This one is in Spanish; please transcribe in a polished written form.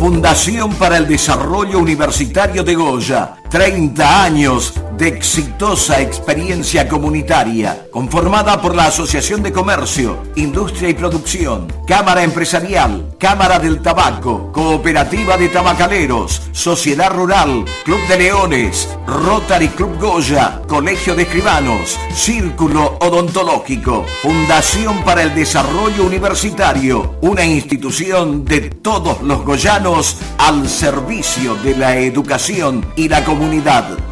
Fundación para el Desarrollo Universitario de Goya. 30 años de exitosa experiencia comunitaria, conformada por la Asociación de Comercio, Industria y Producción, Cámara Empresarial, Cámara del Tabaco, Cooperativa de Tabacaleros, Sociedad Rural, Club de Leones, Rotary Club Goya, Colegio de Escribanos, Círculo Odontológico, Fundación para el Desarrollo Universitario, una institución de todos los goyanos al servicio de la educación y la comunidad.